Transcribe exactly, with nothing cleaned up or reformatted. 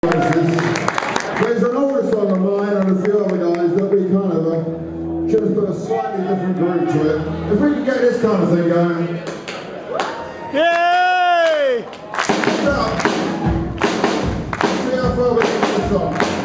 There's an older song of mine and a few other guys that we kind of uh, should have put a slightly different group to it. If we can get this kind of thing going. Yay! So, see how far we can get this song.